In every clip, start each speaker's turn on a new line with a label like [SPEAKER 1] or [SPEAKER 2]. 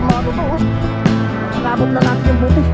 [SPEAKER 1] mga totoo. Nabot na natin yung buti.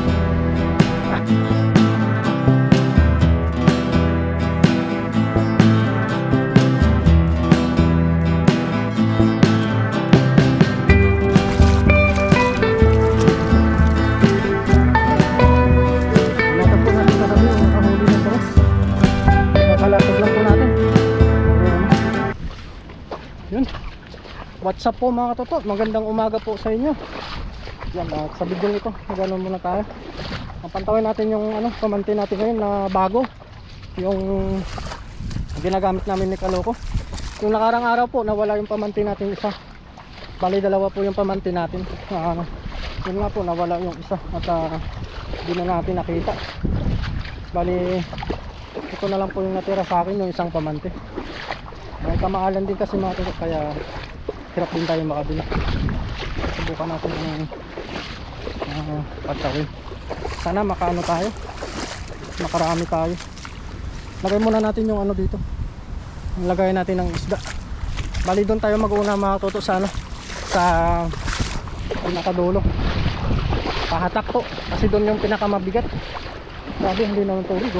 [SPEAKER 1] What's up po mga katotot, magandang umaga po sa inyo. Yan, sa video nito magano muna tayo. Pantawin natin yung pamanti natin ngayon na bago, yung ginagamit namin ni Kaloko. Yung nakarang araw po nawala yung pamanti natin isa, bali dalawa po yung pamanti natin. Yun nga po, nawala yung isa at hindi na natin nakita. Bali ito na lang po yung natira sa akin, yung isang pamanti. May kamaalan din kasi mga katotot, kaya hirap din tayo makabili. Subukan natin yung pagtawin. Sana makaano tayo, makarami tayo. Lagay muna natin yung dito, lagay natin ng isda. Bali doon tayo mag-una mga toto sa sa pinakadulo, pahatak po, kasi doon yung pinakamabigat. Grabe, hindi naman tubig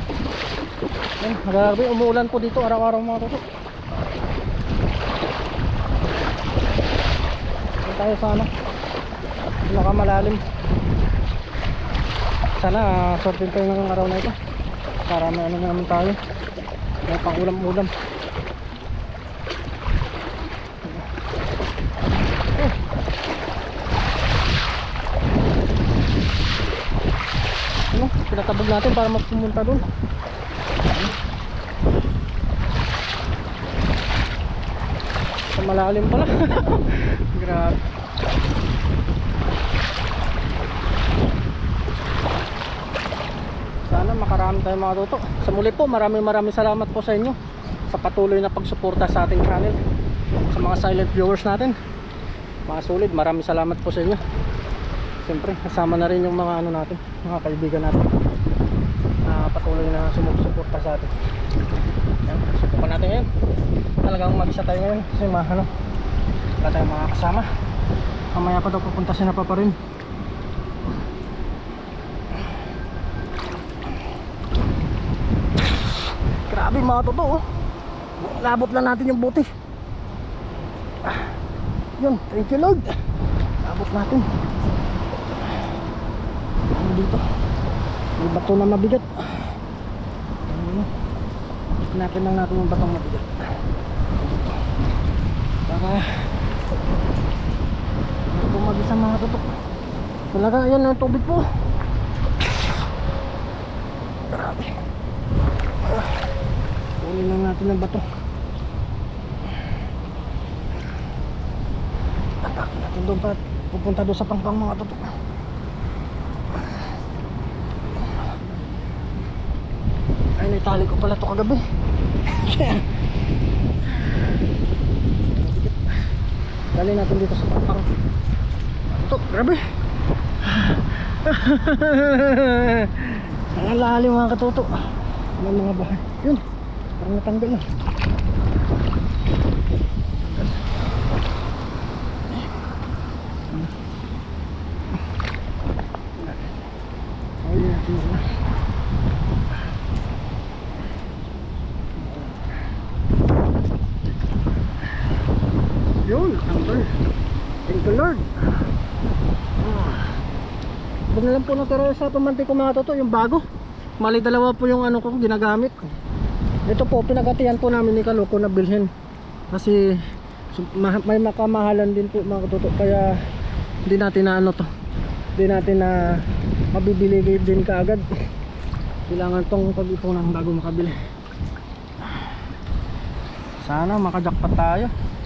[SPEAKER 1] grabe, umuulan po dito araw-araw mga toto. Tayo sa nakamalalim. Sana sortin tayo ng araw na ito para may naman tayo, may pang ulam-ulam. Pinatabog natin para magpumunta doon. Sa malalim pala. Grabe. Sana makarami tayo mga toto. Sa muli po, maraming salamat po sa inyo sa patuloy na pagsuporta sa ating channel. Sa mga silent viewers natin, mga solid, maraming salamat po sa inyo. Siyempre, kasama na rin yung mga natin, mga kaibigan natin na patuloy na sumusuporta sa atin. Yan, subukan natin ngayon. Talagang mag-isa tayo ngayon kasi wala tayong mga kasama. Mamaya pa daw pupunta si Papa rin. Grabe mga totoo, labot lang natin yung buti. Yun, thank you Lord, labot natin. Dito may bato na mabigat. Hanapin lang natin yung batong mabigat para mag-isa mga tutok. Talaga, ayan ang tubig po. Grabe. Kunin lang natin ang bato. Atake natin doon pa, pupunta doon sa pangpang mga tutok. Ay, naitali ko pala ito kagabi. Dali natin dito sa pangpang. Ito, grabe. Ang lalim mga katuto. May mga bahay. Yun, parang natanggal na. Yun, natanggal. Thank you Lord. Huwag na lang po natira sa pamanti ko mga toto, yung bago. Mali dalawa po yung ko ginagamit. Ito po, pinagatian po namin ni Kaloko na bilhin. Kasi may makamahalan din po mga toto. Kaya hindi natin na hindi natin na mabibili din kaagad. Kailangan tong pag-ipunan bago makabili. Sana makajakpat tayo.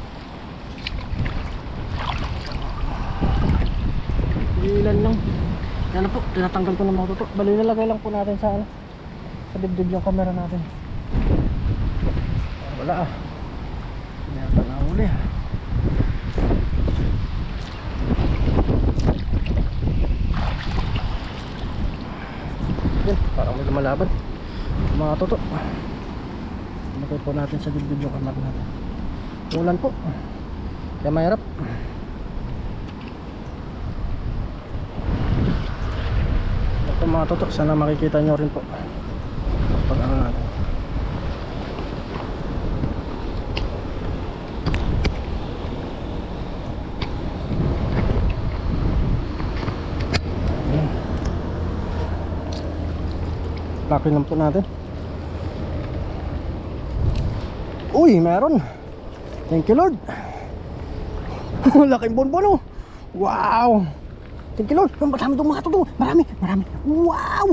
[SPEAKER 1] Ilan lang. Yan po, tinatanggal ko ng mga toto. Bali nilagay lang po natin sa sa dibdib yung camera natin. Wala hindi na panahuli. Yan, parang may lumalaban mga toto. Nilagay po natin sa dibdib yung camera natin. Ulan po, kaya mahirap. Ito mga toto, sana makikita nyo rin po pag ano natin. Laki lang po natin. Uy, meron. Thank you Lord. Laking bonbon oh. Wow. Thank you Lord. Marami itong mga toto. Marami. Wow.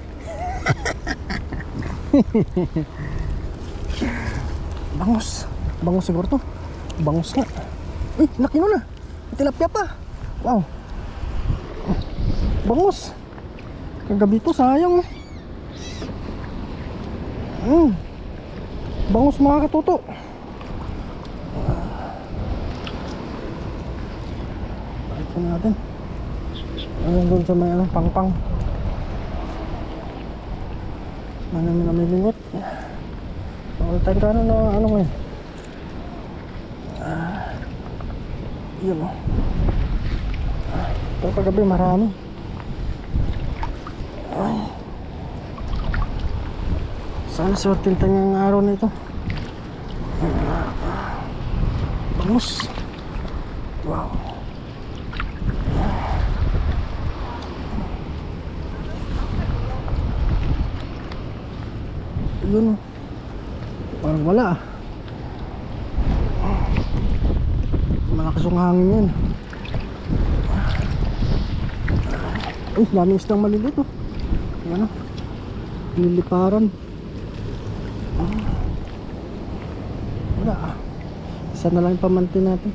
[SPEAKER 1] Bangus siguro to. Bangus nga. Uy, laki nun ah. Tilapia pa. Wow. Bangus. Kagabi to, sayang. Bangus mga katuto. Bakit po natin? Ayun doon sa may pangpang. Namimilit. All time ka na ano ngayon. Yun o. Ito kagabi marami. Ay. Sana swertin tayo ng araw na ito. Bangus. Wow. Yun. Parang wala ah. Malakas yung hangin yan. Uy, daming isdang malilit oh. Ano? Niliparan. Wala ah. Isa na lang yung pamantin natin.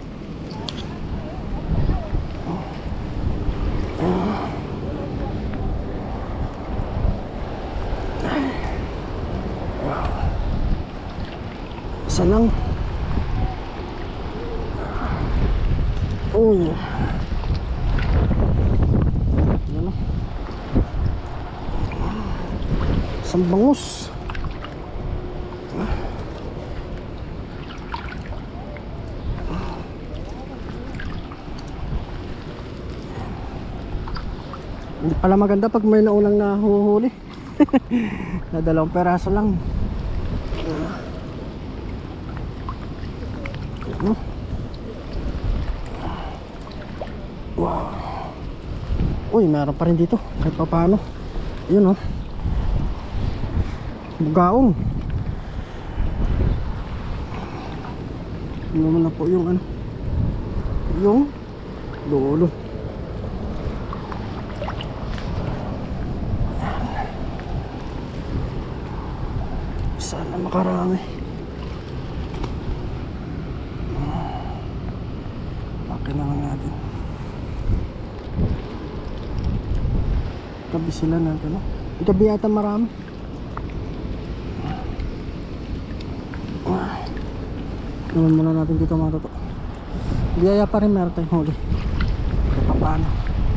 [SPEAKER 1] Isa lang. Uy. Ano? Isang bangus. Hindi pala maganda pag may naulang nahuhuli. Na dalawang peraso lang. Wow. Uy, meron pa rin dito kahit pa paano. Yun oh. Bugaong. Ano naman na po yung ano, yung lolo. Sana makarami. Laki na lang natin. Gabi sila natin no? Gabi yata marami. Iwan muna natin dito mga toto. Biyaya pa rin meron tayong huli. Ito pa paano.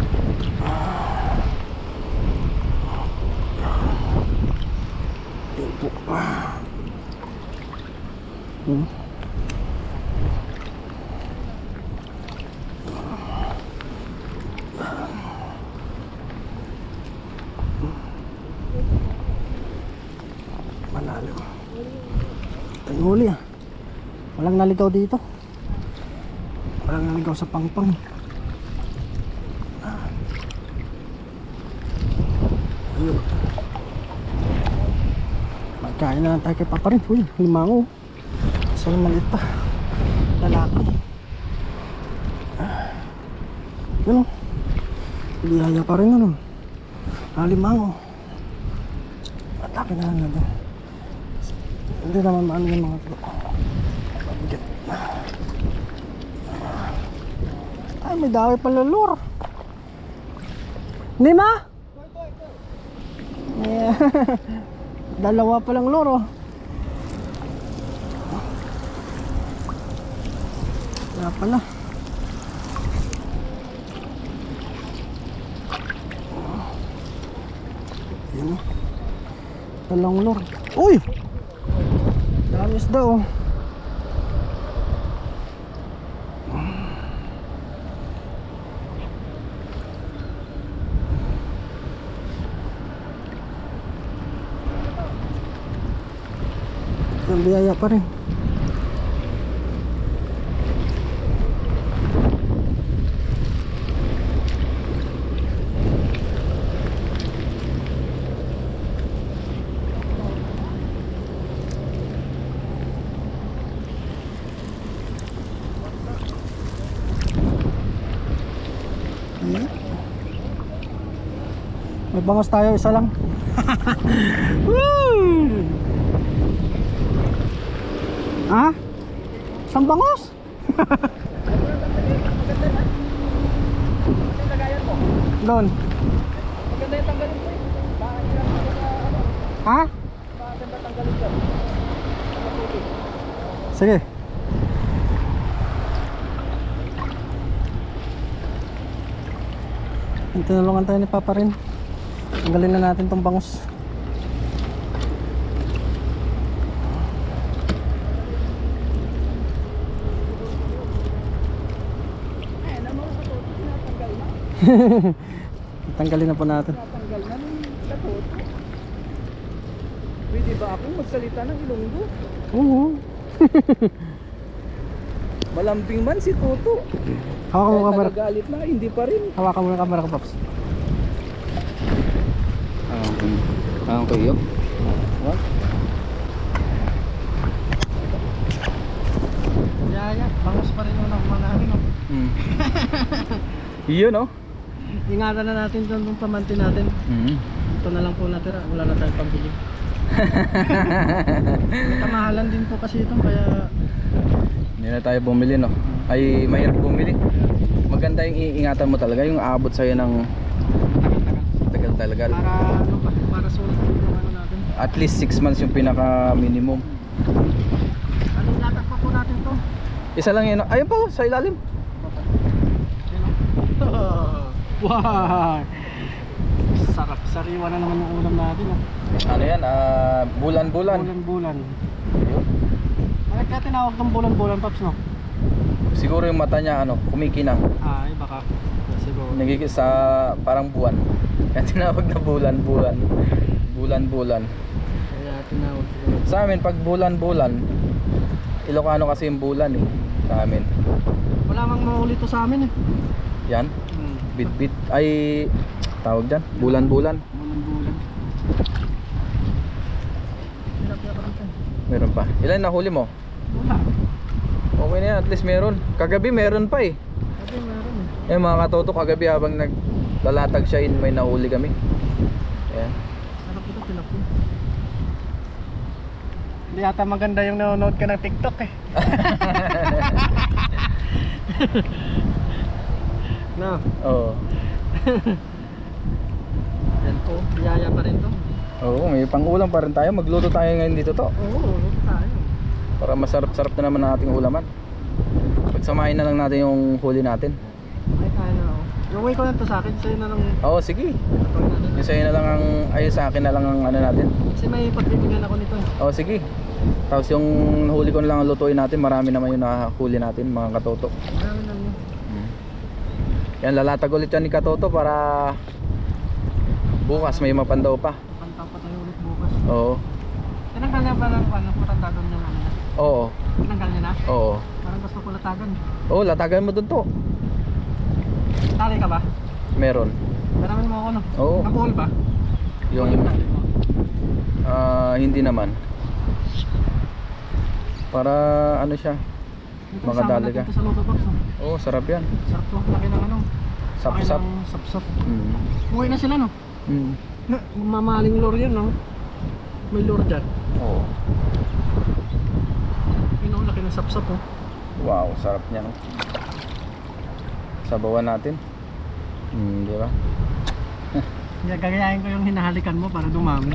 [SPEAKER 1] Malalim. Tayong huli ah. Walang naligaw dito. Walang naligaw sa pangpang. Ayun. Magkain na lang tayo kay Papa rin. Uy, limango. Saan maliit pa. Lalaki. Yun o. Lihaya pa rin ano. Limango. At laki na lang natin. Hindi naman maano yung mga ito. Ay, may dami pala lure. Lima? Yeah. Dalawa palang lure oh. Kaya pala. Yan oh. Talang lure. Uy! Dami isda oh. Walang biyaya pa rin. May bangos tayo, isa lang. Woo! Ha? Isang bangos? Doon.
[SPEAKER 2] Maganda yung tanggalin ko eh.
[SPEAKER 1] Ha?
[SPEAKER 2] Maganda tanggalin dyan.
[SPEAKER 1] Sige. Tinulungan tayo ni Papa rin. Tanggalin na natin tong bangus. Tanggalin na po natin.
[SPEAKER 2] Tanggal na ng katoto. Pwede ba akong magsalita ng Ilonggo?
[SPEAKER 1] Oo.
[SPEAKER 2] Malambing man si Toto.
[SPEAKER 1] Hawakan mo
[SPEAKER 2] Kahit
[SPEAKER 1] kamera.
[SPEAKER 2] nagagalit na, hindi pa rin.
[SPEAKER 1] Hawakan mo na kamera ko, Paps.
[SPEAKER 2] Ko iyo. What?
[SPEAKER 1] Yaya, bangus pa rin yung nakuha namin. No?
[SPEAKER 2] Iyo no?
[SPEAKER 1] Ingatan na natin doon yung pamanti natin. Ito na lang po natira, wala na tayong pambili. Kamahalan din po kasi ito, kaya
[SPEAKER 2] Hindi na tayo bumili no? Ay mahirap bumili. Maganda yung iingatan mo talaga, yung aabot sa'yo ng tagal talaga.
[SPEAKER 1] para ano pa, para sulit yung ano natin.
[SPEAKER 2] At least 6 months yung pinaka minimum.
[SPEAKER 1] Anong latak pa po natin to?
[SPEAKER 2] Isa lang yun. Ayun po, sa ilalim.
[SPEAKER 1] Wow! Sarap, sariwa na naman yung ulam natin.
[SPEAKER 2] Ano yan? Bulan-bulan.
[SPEAKER 1] Bulan-bulan. Bakit kaya tinawag ng bulan-bulan, Paps, no?
[SPEAKER 2] Siguro yung mata niya kumikinang.
[SPEAKER 1] Ay, baka. Siguro.
[SPEAKER 2] Nagigis sa parang buwan. Kaya tinawag na bulan-bulan. Bulan-bulan.
[SPEAKER 1] Kaya tinawag siguro.
[SPEAKER 2] Sa amin pag bulan-bulan, Ilocano kasi yung bulan eh. Sa amin.
[SPEAKER 1] Wala mang mauli to sa amin eh.
[SPEAKER 2] Yan. Bit-bit. Ay, tawag dyan. Bulan-bulan.
[SPEAKER 1] Bulan-bulan. Tilapia pa rin to.
[SPEAKER 2] Meron pa. Ilan nahuli mo?
[SPEAKER 1] Wala.
[SPEAKER 2] Okay na yan. At least meron. Kagabi meron pa eh.
[SPEAKER 1] Sabi meron eh.
[SPEAKER 2] Eh mga katoto, kagabi habang naglalatag siya, may nahuli kami. Ayan.
[SPEAKER 1] Sarap ito, tilapia. Hindi yata maganda yung nanonood ka ng TikTok eh. No.
[SPEAKER 2] Oo.
[SPEAKER 1] Yan po, biyaya pa rin to.
[SPEAKER 2] Oo, may pang-ulam pa rin tayo. Magluto tayo ngayon dito to.
[SPEAKER 1] Oo, tayo.
[SPEAKER 2] Para masarap-sarap na naman ang ating ulaman. Pagsamahin na lang natin yung huli natin.
[SPEAKER 1] Ay, tayo na ako. Yung way ko na to sa akin, sa'yo na lang.
[SPEAKER 2] Oo, sige.
[SPEAKER 1] Ito natin.
[SPEAKER 2] Yung sa'yo na lang ang, ay sa akin na lang ang ano natin.
[SPEAKER 1] Kasi may pagbibigyan ako nito.
[SPEAKER 2] Oo, sige. Tapos yung huli ko na lang ang lutuin natin. Marami naman yung nahuli natin, mga katoto.
[SPEAKER 1] Marami na yun.
[SPEAKER 2] Yan, lalatag ulit yan ni Katoto para bukas may mapandaw pa.
[SPEAKER 1] Pantaw pa tayo ulit bukas.
[SPEAKER 2] Oo.
[SPEAKER 1] Tinanggal niya ba ng matanda doon yung ano na?
[SPEAKER 2] Oo.
[SPEAKER 1] Tinanggal niya na?
[SPEAKER 2] Oo.
[SPEAKER 1] Parang gusto ko latagan.
[SPEAKER 2] Oo, latagan mo dun to.
[SPEAKER 1] Tali ka ba?
[SPEAKER 2] Meron.
[SPEAKER 1] Daramin mo ako no?
[SPEAKER 2] Oo.
[SPEAKER 1] Nabuhol ba?
[SPEAKER 2] Yung
[SPEAKER 1] Tali mo.
[SPEAKER 2] hindi naman. Para ano siya?
[SPEAKER 1] Ito,
[SPEAKER 2] Makadali ka.
[SPEAKER 1] Ito sa Lotto Box. No?
[SPEAKER 2] Oo, sarap yan.
[SPEAKER 1] Sarap to. Laki ng ano.
[SPEAKER 2] Sap-sap.
[SPEAKER 1] Laki ng sap-sap.
[SPEAKER 2] Mm.
[SPEAKER 1] Uwi na sila no?
[SPEAKER 2] Mm.
[SPEAKER 1] Mamaling lure yan no? May lure dyan.
[SPEAKER 2] Oo.
[SPEAKER 1] Yun ang laki ng sap-sap oh.
[SPEAKER 2] Wow, sarap niya no. Sabawan natin. Di ba?
[SPEAKER 1] Gagayahin ko yung hinahalikan mo para dumami.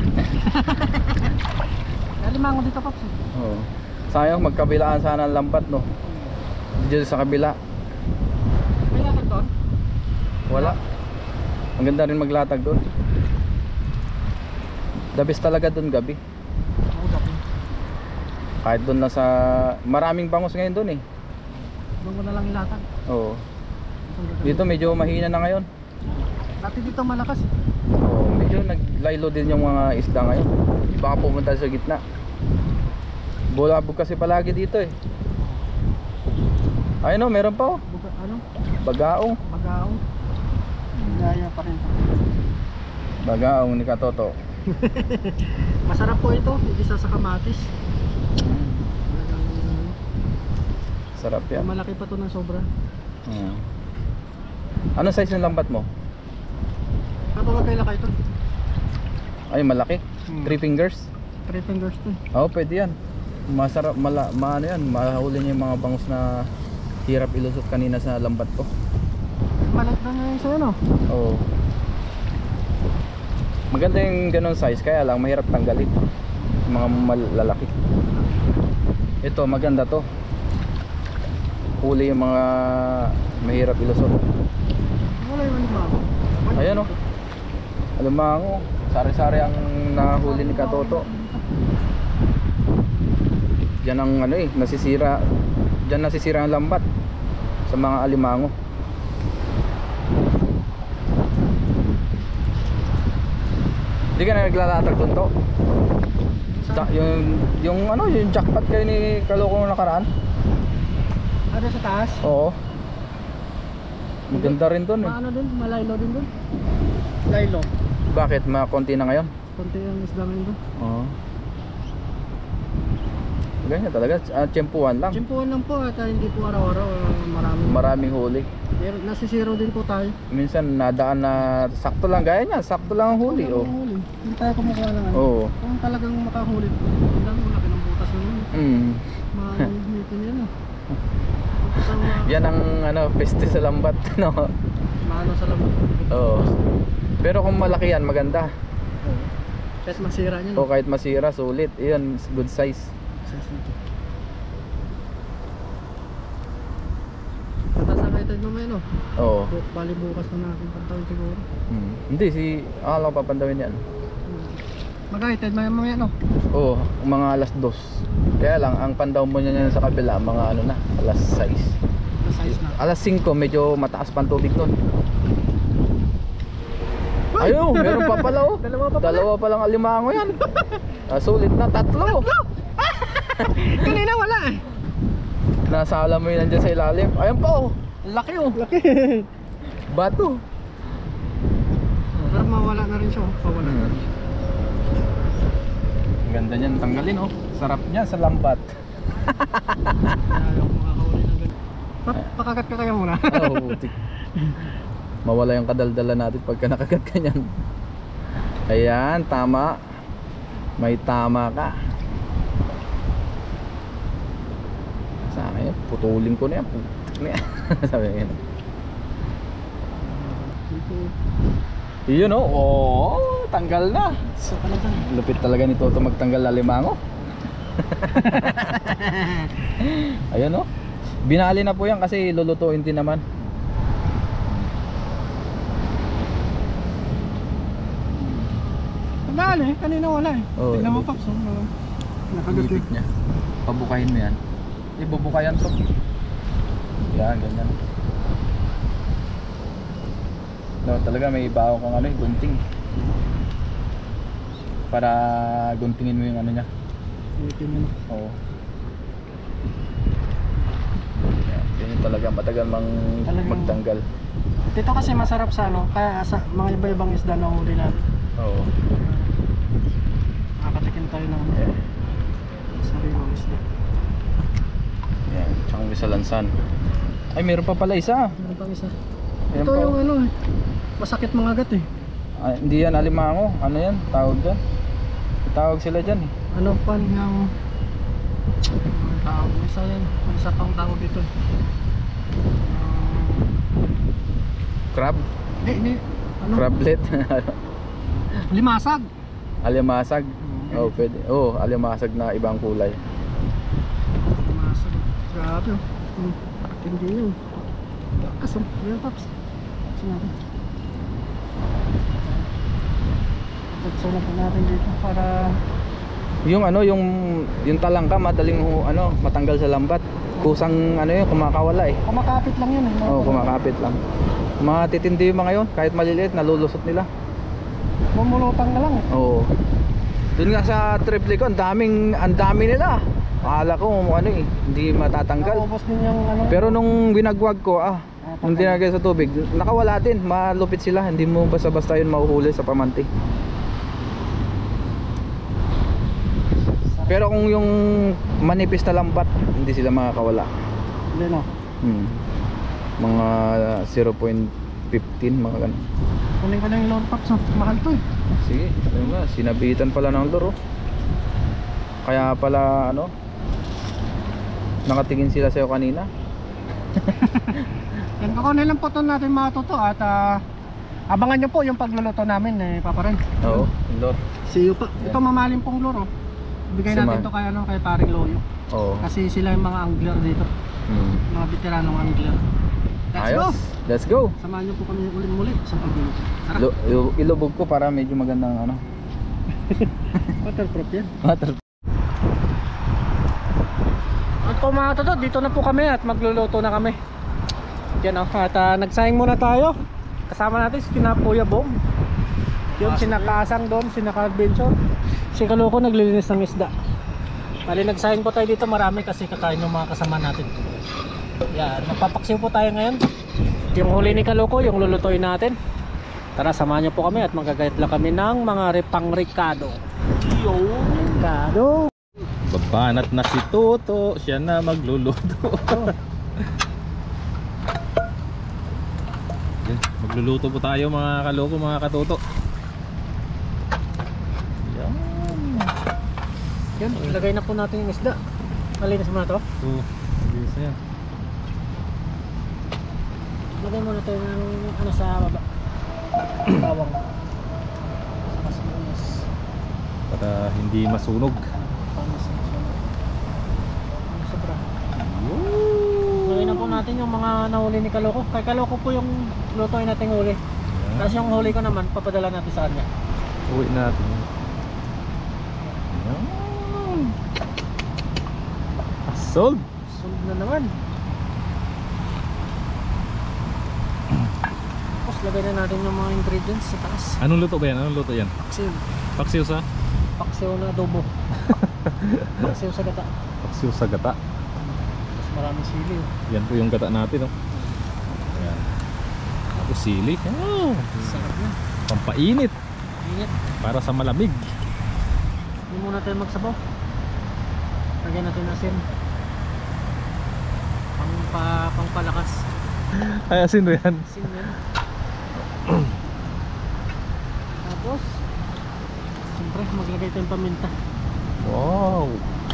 [SPEAKER 1] Limango dito Pops.
[SPEAKER 2] Oo. Sayang magkabilaan sana ang lambat no. Diyan sa kabila.
[SPEAKER 1] May latag doon?
[SPEAKER 2] Wala. Ang ganda rin maglatag doon. The best talaga doon gabi.
[SPEAKER 1] Oo, gabi.
[SPEAKER 2] Kahit doon na sa maraming bangos ngayon doon eh.
[SPEAKER 1] Doon ko na lang ilatag.
[SPEAKER 2] Oo. Dito medyo mahina na ngayon.
[SPEAKER 1] Dati dito malakas.
[SPEAKER 2] Oo, medyo naglaylo din yung mga isda ngayon. Baka pumunta sa gitna. Bulabog kasi palagi dito eh. Ayun o, meron pa oh.
[SPEAKER 1] Ano?
[SPEAKER 2] Bagaong.
[SPEAKER 1] Bagaong. Gaya pa rin.
[SPEAKER 2] Bagaong ni Katoto.
[SPEAKER 1] Masarap po ito, igisa sa kamatis.
[SPEAKER 2] Sarap yan.
[SPEAKER 1] Malaki pa to ng sobra.
[SPEAKER 2] Ano size ng lambat mo?
[SPEAKER 1] Kapag kailan ito?
[SPEAKER 2] Ay malaki. 3 fingers.
[SPEAKER 1] 3 fingers to.
[SPEAKER 2] Oo, pwede yan. Masarap, maano yan, mahuli niya yung mga bangus na hirap ilusot kanina sa lambat ko.
[SPEAKER 1] Malat na nga yung sa'yo, no?
[SPEAKER 2] Oo. Maganda yung ganun size, kaya lang mahirap tanggalin yung mga malalaki. Ito, maganda to. Huli yung mga mahirap ilusot.
[SPEAKER 1] Wala yung alimango.
[SPEAKER 2] Ayan o. Alimango. Sari-sari ang nahuli ni Katoto. Diyan ang ano eh, nasisira. Diyan nasisira ang lambat sa mga alimango. Hindi ka na naglalatag dun to? Yung ano, yung jackpot kayo ni Kaloko nung nakaraan?
[SPEAKER 1] Ano sa taas?
[SPEAKER 2] Oo. Maganda rin dun eh.
[SPEAKER 1] Ano din? Malaylo din dun? Laylo.
[SPEAKER 2] Bakit? Konti na ngayon?
[SPEAKER 1] Konti ang isda ngayon dun.
[SPEAKER 2] Oo. Ganyan talaga, tiyempuhan lang.
[SPEAKER 1] Tsimpuan lang po at hindi po araw-araw.
[SPEAKER 2] Maraming huli.
[SPEAKER 1] Pero nasisiro din po tayo.
[SPEAKER 2] Minsan nadaan na sakto lang, gaya niya, sakto lang ang huli. Oh.
[SPEAKER 1] Hindi tayo kumukuha ng ano.
[SPEAKER 2] Oo.
[SPEAKER 1] Kung talagang makahuli, hindi lang malaki ng butas na yun. Mahihipin yan ah.
[SPEAKER 2] Yan ang ano, peste sa lambat, no?
[SPEAKER 1] Maano sa labot.
[SPEAKER 2] Oo. Pero kung malaki yan, maganda.
[SPEAKER 1] Kahit masira niyan.
[SPEAKER 2] O kahit masira, sulit. Iyan, good size.
[SPEAKER 1] Tatasakaitan mo may no?
[SPEAKER 2] Oo.
[SPEAKER 1] Bali bukas na natin pantawin siguro.
[SPEAKER 2] Hindi, akala ko papandawin yan.
[SPEAKER 1] Mag-heighted mamaya no?
[SPEAKER 2] Oo, mga alas 2. Kaya lang, ang pandaw mo niya sa kabila, mga ano na, alas 6.
[SPEAKER 1] Size na.
[SPEAKER 2] Alas 5, medyo mataas pa ang tubig nun. Ayun, meron pa pala oh. Dalawa pa lang alimango yan. Sulit na, 3.
[SPEAKER 1] Kanina wala eh.
[SPEAKER 2] Nasala mo yun nandiyan sa ilalim. Ayun pa oh. Laki oh.
[SPEAKER 1] Laki.
[SPEAKER 2] Bato.
[SPEAKER 1] Pero mawala na rin siya. Pawala na rin siya.
[SPEAKER 2] Ganda niyan, tanggalin oh. Sarap niya sa lambat.
[SPEAKER 1] Ayaw ko makakahuli ng ganun. Pakagat ka kaya muna.
[SPEAKER 2] Oh, mawala yung kadaldala natin pagka nakagat ka niyan. Ayan, tama. May tama ka. Sana yan, putulin ko na yan. Sabi nga yan. Yun oh, oh, tanggal na.
[SPEAKER 1] So talaga.
[SPEAKER 2] Lupit talaga ni Toto magtanggal alimango. Ayan oh. Binali na po yan kasi lulutuin din naman.
[SPEAKER 1] Nagdali, kanina wala eh.
[SPEAKER 2] Oh,
[SPEAKER 1] Tingnan mo Paps. Nakagat
[SPEAKER 2] Lipit niya. Pabukahin mo yan. Ibubukayan to. Yan, ganyan. No, talaga may baho kang ano, gunting. Para guntingin mo yung ano niya. Oo. Yan talaga matagal magtanggal.
[SPEAKER 1] Dito kasi masarap sa ano, kaya sa mga iba-ibang isda na huli natin.
[SPEAKER 2] Oo.
[SPEAKER 1] Nakakatikim tayo ng sariwang isda.
[SPEAKER 2] Yan, tsaka may salansan. Ay, meron pa pala isa.
[SPEAKER 1] Meron pang isa.
[SPEAKER 2] Ayan
[SPEAKER 1] Ito
[SPEAKER 2] pa.
[SPEAKER 1] yung ano eh, masakit mga gat eh.
[SPEAKER 2] Ay, hindi yan alimango. Ano yan? Tawag dyan? Tawag sila dyan eh.
[SPEAKER 1] Ano pa yung tawag, isa yan, may isa pang tawag dito eh.
[SPEAKER 2] Crab?
[SPEAKER 1] Hindi, ano?
[SPEAKER 2] Crablet?
[SPEAKER 1] Limasag.
[SPEAKER 2] Alimasag? Oo, pwede. Oo, alimasag na ibang kulay.
[SPEAKER 1] Limasag. Grabe oh. Hindi yun. Lakas oh. Yan Paps. Sinabi. Tagsuna pa natin dito para
[SPEAKER 2] Yung ano, yung talangka madaling ano, matanggal sa lambat. Kusang ano yun, kumakawala eh.
[SPEAKER 1] kumakapit lang yun eh.
[SPEAKER 2] Oo, kumakapit lang. Mga titindi yung mga yun, kahit maliliit, nalulusot nila.
[SPEAKER 1] Bumulutang na lang eh.
[SPEAKER 2] Oo. Doon nga sa triple ko, ang dami nila. Akala ko ano eh, hindi matatanggal.
[SPEAKER 1] Naubos din yung ano.
[SPEAKER 2] Pero nung binagwag ko, nung tinagay sa tubig, nakawala din. Malupit sila, hindi mo basta-basta yun mahuhuli sa pamanti. Pero kung yung manipis na lambat, hindi sila makakawala.
[SPEAKER 1] Hindi no.
[SPEAKER 2] Mga 0.15, mga ganun.
[SPEAKER 1] Kunin ko na yung lure pops. Mahal to eh.
[SPEAKER 2] Sige, ayun nga, sinabitan pala ng lure. Kaya pala ano, nakatingin sila sa'yo kanina.
[SPEAKER 1] Yan, kukunin lang po ito natin mga toto. At abangan nyo po yung pagluluto namin eh, Papa Ren.
[SPEAKER 2] Oo, yung lure.
[SPEAKER 1] See you pa. Ito mamalim pong lure. Bigay natin
[SPEAKER 2] Sama.
[SPEAKER 1] to kay, kay paring Loyo.
[SPEAKER 2] Oo.
[SPEAKER 1] Kasi sila yung mga angler dito. Mga veteranong angler. Let's go!
[SPEAKER 2] Ayos, let's go!
[SPEAKER 1] Samahan nyo po kami ulit-muli sa pagluluto. Tara!
[SPEAKER 2] Ilubog ko para medyo magandang ano.
[SPEAKER 1] Waterproof yan.
[SPEAKER 2] Water.
[SPEAKER 1] At po mga toto, dito na po kami at magluluto na kami. Yan o, at nagsayang muna tayo. Kasama natin si Kinapuya Bong. Yun, sinakasang doon, sinaka-adventure. Si Kaloko naglilinis ng isda. Bali nagsayang po tayo dito marami kasi kakain ng mga kasama natin. Yan, magpapaksiw po tayo ngayon. Yung huli ni Kaloko, yung lulutuin natin. Tara, samahan niyo po kami at magagayat lang kami ng mga repang-ricado. Yo! Ricado!
[SPEAKER 3] Babanat na si Toto, siya na magluluto. Yan, magluluto po tayo mga kaloko, mga katoto. Yan.
[SPEAKER 1] Yan, ilagay na po natin yung isda. Malinis mo na to.
[SPEAKER 3] Ito, mabilis na yan.
[SPEAKER 1] Lagay mo na tayo ng ano sa baba. Bawang. Mas malinis.
[SPEAKER 3] Para hindi masunog.
[SPEAKER 1] Panis na siya. Ano sobra.
[SPEAKER 3] Woo!
[SPEAKER 1] Lagay na po natin yung mga nahuli ni Kaloko. Kay Kaloko po yung lutuin natin huli.
[SPEAKER 3] Yan.
[SPEAKER 1] Tapos yung huli ko naman, papadala natin sa kanya.
[SPEAKER 3] Uwi natin. Yan. Sold!
[SPEAKER 1] Sunod na naman. Tapos lagay na natin yung mga ingredients sa taas.
[SPEAKER 3] Anong luto ba yan? Anong luto yan?
[SPEAKER 1] Paksiw.
[SPEAKER 3] Paksiw sa?
[SPEAKER 1] Paksiw na adobo. Paksiw sa gata.
[SPEAKER 3] Paksiw sa gata.
[SPEAKER 1] Tapos maraming sili.
[SPEAKER 3] Yan po yung gata natin, oh. Ayan. Tapos sili. Oh,
[SPEAKER 1] Sarap yun.
[SPEAKER 3] pampainit.
[SPEAKER 1] Init.
[SPEAKER 3] Para sa malamig.
[SPEAKER 1] Hindi muna tayo magsabaw. Lagyan natin asin. Pangpalakas.
[SPEAKER 3] Ay, asin ba yan?
[SPEAKER 1] Asin yan. Tapos siyempre maglagay tayong paminta.
[SPEAKER 3] Wow!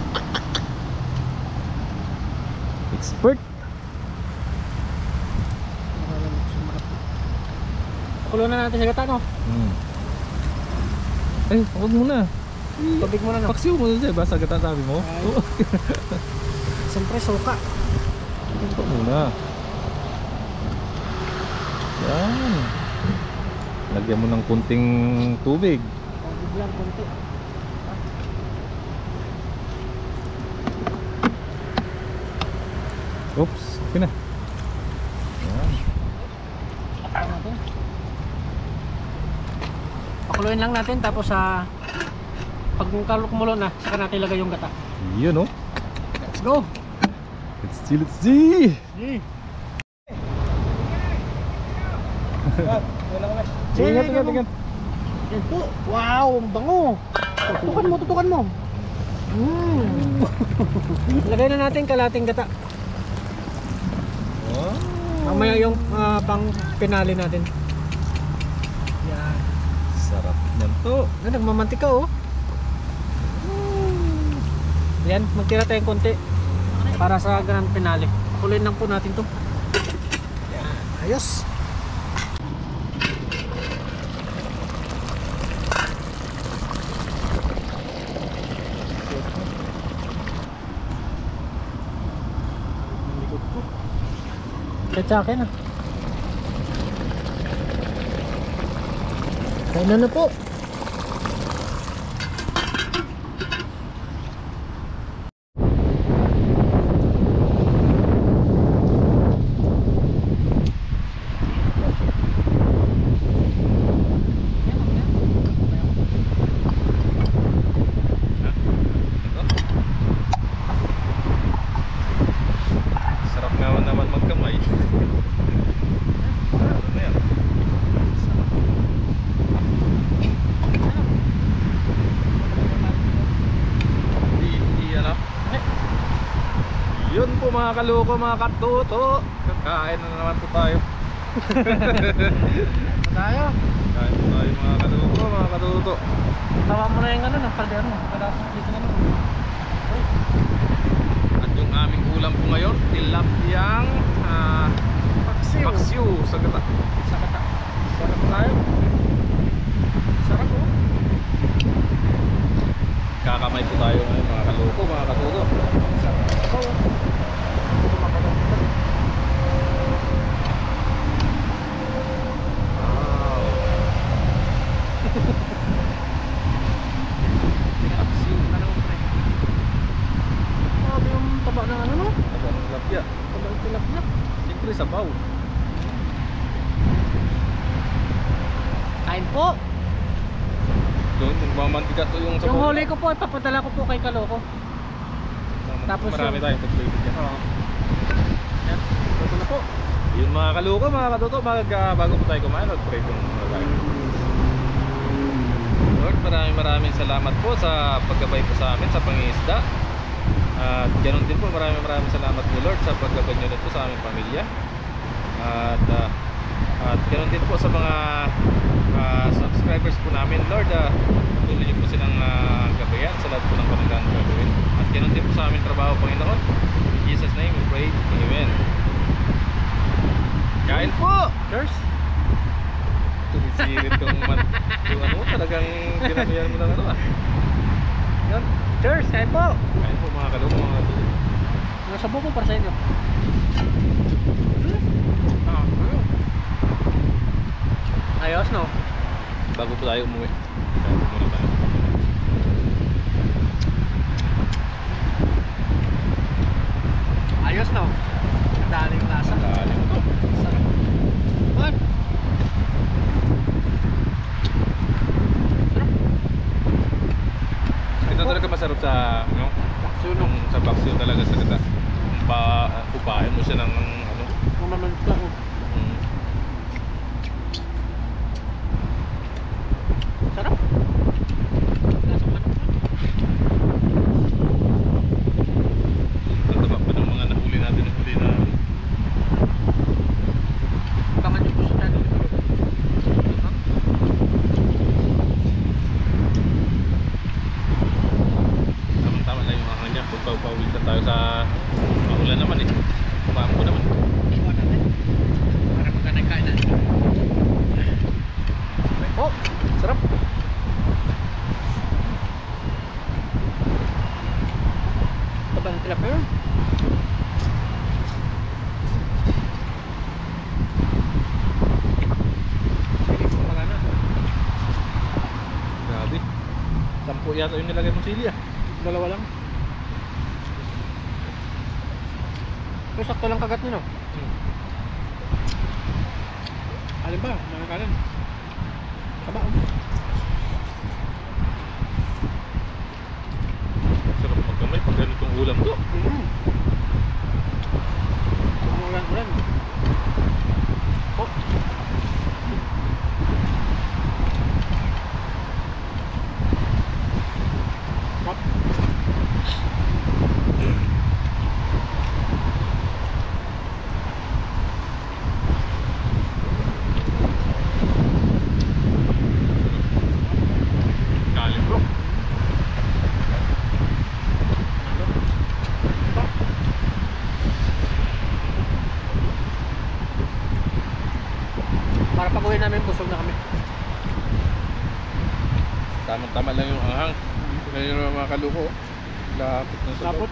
[SPEAKER 3] Expert!
[SPEAKER 1] Kulo na natin sa gata, no?
[SPEAKER 3] Ay, huwag muna.
[SPEAKER 1] Tubig muna, no?
[SPEAKER 3] Paksiw mo dyan ba sa gata sabi mo?
[SPEAKER 1] Ay.
[SPEAKER 3] Oo.
[SPEAKER 1] Siyempre suka.
[SPEAKER 3] Ito muna. Yan. Lagyan mo ng kunting tubig.
[SPEAKER 1] Tubig lang konti.
[SPEAKER 3] Oops, okay na. Yan.
[SPEAKER 1] Takpan natin. Pakuluin lang natin tapos pag kumulo na, saka natin ilagay yung gata.
[SPEAKER 3] Yun, oh.
[SPEAKER 1] Let's go!
[SPEAKER 3] Let's see, let's see!
[SPEAKER 1] Sige.
[SPEAKER 3] Ingat, ingat, ingat.
[SPEAKER 1] Yan po. Wow, ang bango. Tutukan mo. Lagay na natin kalating gata.
[SPEAKER 3] Wow.
[SPEAKER 1] Mamaya yung pang pinali natin. Yan.
[SPEAKER 3] Sarap yan to.
[SPEAKER 1] Nagmamantika, oh. Yan, magtira tayong konti para sa grand finale. Kuloyin lang po natin to. Yan, ayos. Kahit sa akin, ah. Kaya na po.
[SPEAKER 3] mga kaloko, mga katuto. Kakain na naman po tayo.
[SPEAKER 1] Tayo.
[SPEAKER 3] Kain po tayo mga kaloko, mga katuto.
[SPEAKER 1] Tawa mo na yung ano ng kaldero. Dito naman.
[SPEAKER 3] At yung aming ulam po ngayon, tilapiyang paksiw sa gata.
[SPEAKER 1] Sa kata. Sarap tayo. Sarap oh.
[SPEAKER 3] Kakamay po tayo ngayon mga kaloko, mga katuto.
[SPEAKER 1] Sarap oh. Ito mapagandang.
[SPEAKER 3] Wow. Paksiw.
[SPEAKER 1] Grabe yung taba ng ano no?
[SPEAKER 3] Aba ng tilapia.
[SPEAKER 1] Taba ng tilapia.
[SPEAKER 3] Siyempre sabaw.
[SPEAKER 1] Kain po.
[SPEAKER 3] Doon, mamantika to yung sabaw.
[SPEAKER 1] Yung huli ko po, ipapadala ko po kay Kaloko. Tapos
[SPEAKER 3] marami
[SPEAKER 1] yung-
[SPEAKER 3] tayong pag-baby dyan.
[SPEAKER 1] Oo. Yan. Ito na po.
[SPEAKER 3] Yun mga kaloko, mga katuto, bago po tayo kumain, mag-pray po muna tayo. Lord, maraming salamat po sa paggabay po sa amin sa pangingisda. At ganoon din po, maraming salamat po Lord sa paggabay nyo din po sa aming pamilya. At ganoon din po sa mga subscribers po namin Lord, tuloy niyo po silang gabayan sa lahat po ng pananggahan po gagawin. At ganoon din po sa aming trabaho, Panginoon. In Jesus name we pray, Amen. Kain po!
[SPEAKER 1] Cheers.
[SPEAKER 3] Tumisirit yung yung ano, talagang ginamihan mo ng ano ah.
[SPEAKER 1] Yan. Cheers, kain po.
[SPEAKER 3] Kain po mga kaloko, mga kaloko.
[SPEAKER 1] Nasa buko para sa inyo. Ayos no?
[SPEAKER 3] Bago po tayo umuwi, kain po muna tayo.
[SPEAKER 1] Ayos no? Ang daling lasa.
[SPEAKER 3] Dali mo to.
[SPEAKER 1] Sarap. Man. Sarap.
[SPEAKER 3] Ito talaga masarap sa ano,
[SPEAKER 1] Baksuno.
[SPEAKER 3] yung sa paksiw talaga sa gata. Upahin mo siya ng ano.
[SPEAKER 1] Mamamanit lang oh.
[SPEAKER 3] mm,
[SPEAKER 1] Sarap. Lasang manok po.
[SPEAKER 3] Tataba pa ng mga nahuli natin ng huli na
[SPEAKER 1] Abangan nyo po sa channel ko.
[SPEAKER 3] tama lang yung mga kanya. Kung pauwitan tayo sa mahulan naman eh. Paano ko naman.
[SPEAKER 1] Iwan natin. Para magkanay-kain na. Oh, sarap. Taba ng tilapia. Sige, kumaka na.
[SPEAKER 3] Grabe. 10 yata yung nilagay mong sili ah.
[SPEAKER 1] Dalawa lang. So, sakto lang kagat nyo, no? Alin ba? Mga kanin. Taba.
[SPEAKER 3] Sarap magkamay pag ganitong ulam to.
[SPEAKER 1] Ulan-ulan. Oh. Map.
[SPEAKER 3] Kalim bro.
[SPEAKER 1] Para pag-uwi namin, busog na kami.
[SPEAKER 3] Tama-tama lang yung anghang. Ngayon yung mga kaluko. Lapot na sa
[SPEAKER 1] Lapot.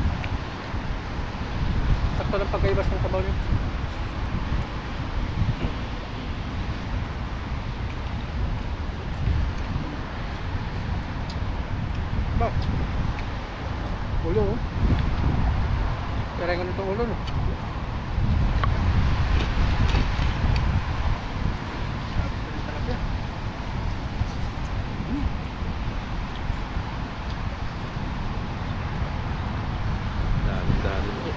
[SPEAKER 1] Sakto lang pagkaibas ng sabaw nyo. Ba? Ulo oh. Kaya nga nitong ulo no.
[SPEAKER 3] dami po.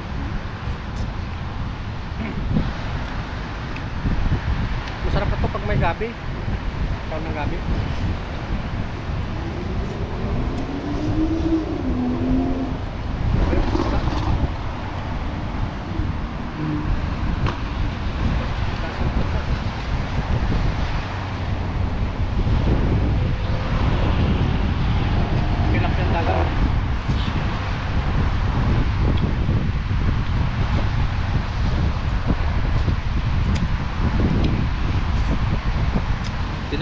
[SPEAKER 1] Masarap na to pag may gabi. Tawag ng gabi.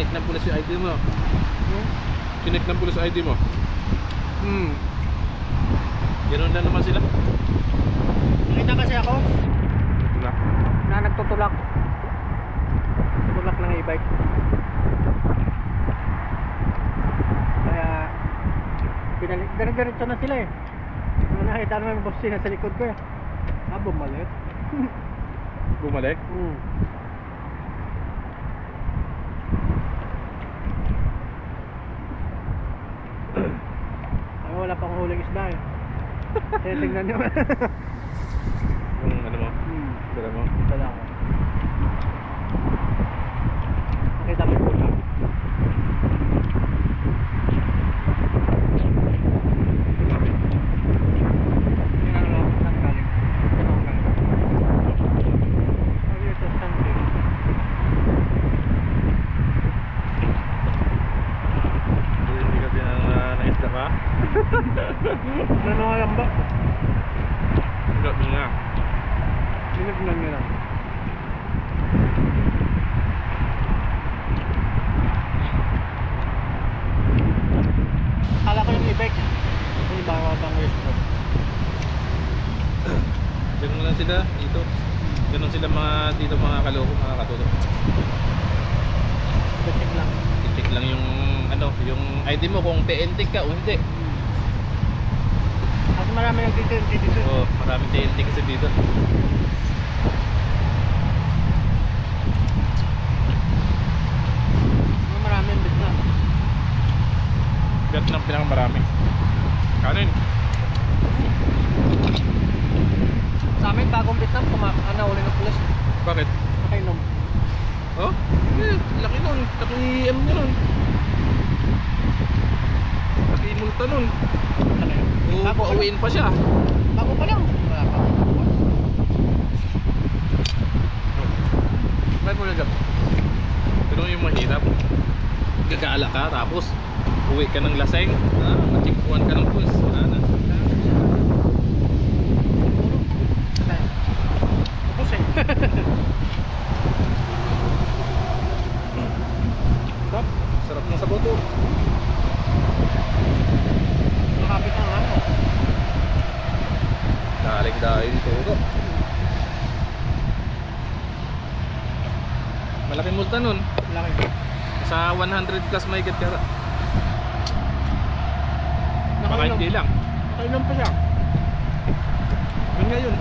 [SPEAKER 3] Chinek ng pulis yung ID mo.
[SPEAKER 1] Hmm?
[SPEAKER 3] Chinek ng pulis ID mo.
[SPEAKER 1] Hmm.
[SPEAKER 3] Ganoon lang naman sila.
[SPEAKER 1] Nakita kasi ako
[SPEAKER 3] Wala.
[SPEAKER 1] na nagtutulak. Tulak ng e-bike. Kaya ganito na sila eh. Nung nakita naman yung boss na sa likod ko eh. Bumalik.
[SPEAKER 3] Bumalik.
[SPEAKER 1] Hmm. Ay, wala pang huling isda eh. Kaya tingnan nyo.
[SPEAKER 3] Yung ano mo? Dala mo?
[SPEAKER 1] Dala ko. Nakita mo yung puta. Tingnan mo lang saan galing. Saan ako galing. Sabi ito, something.
[SPEAKER 3] Hindi ka nangisda ka?
[SPEAKER 1] Ano nga lang ba?
[SPEAKER 3] Hindi nga.
[SPEAKER 1] Binignan nyo lang. Akala ko yung e-bike. Hindi ba ako bang resto?
[SPEAKER 3] Ganun lang sila dito. Ganun sila mga dito mga kaloko, mga katulog.
[SPEAKER 1] Check lang.
[SPEAKER 3] I-check lang yung ano, yung ID mo kung PNT ka o hindi.
[SPEAKER 1] Kasi marami nagtitinti dito.
[SPEAKER 3] Oo, maraming TNT kasi dito.
[SPEAKER 1] Marami yung bitna.
[SPEAKER 3] Vietnam pinakamarami. Kanin.
[SPEAKER 1] Sa amin, bagong Vietnam, uli ng pulis.
[SPEAKER 3] Bakit?
[SPEAKER 1] Nakainom.
[SPEAKER 3] Oh? Laki nun. Laki ano nun. Laki multa nun. Oo,
[SPEAKER 1] Bago pa
[SPEAKER 3] pauwiin pa siya.
[SPEAKER 1] Bago pa lang. Wala pa.
[SPEAKER 3] Bakit mo nagap? Pero yung mahirap. Gagala ka tapos uwi ka ng laseng. Machikpuan ka ng pulis. Wala na.
[SPEAKER 1] Tapos eh.
[SPEAKER 3] Sarap ng sabaw to.
[SPEAKER 1] Nakapit ang ano.
[SPEAKER 3] Dalig dahil dito ito. Malaking multa nun.
[SPEAKER 1] Laki.
[SPEAKER 3] Sa 100 plus may ka. Baka
[SPEAKER 1] Nakainom.
[SPEAKER 3] hindi lang.
[SPEAKER 1] Nakainom pa siya.
[SPEAKER 3] Yun nga yun.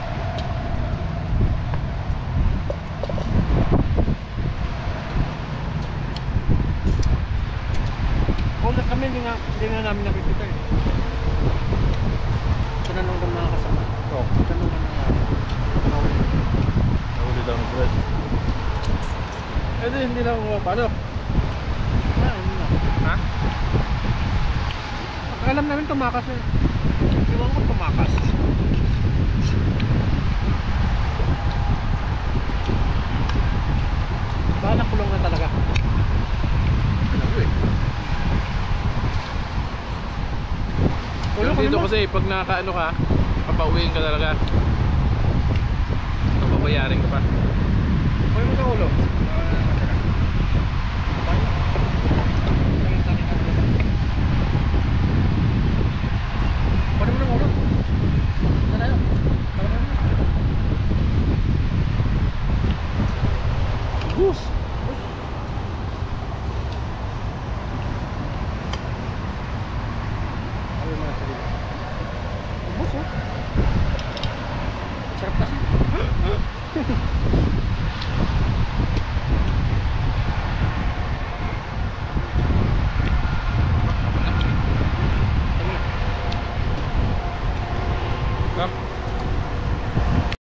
[SPEAKER 1] Kung kami, hindi nga namin nakikita eh. Tanong ng mga kasama.
[SPEAKER 3] Oo.
[SPEAKER 1] Tanong ng mga nakawin.
[SPEAKER 3] Nahuli daw ng bread. Eh di, hindi lang ako paano?
[SPEAKER 1] Ano na.
[SPEAKER 3] Ha?
[SPEAKER 1] Alam namin tumakas eh. Iwan ko tumakas. Baka nakulong na talaga.
[SPEAKER 3] Ano eh.
[SPEAKER 1] Kulong
[SPEAKER 3] Dito
[SPEAKER 1] kami mo.
[SPEAKER 3] kasi pag nakaano ka, papauwiin ka talaga. Papabayarin ka pa.
[SPEAKER 1] Kunin mo sa ulo. Kunin mo ng ulo. Saan tayo?
[SPEAKER 3] Bus!
[SPEAKER 1] Ano yung mga sarili? Ubus oh. Sarap kasi.
[SPEAKER 3] Kap?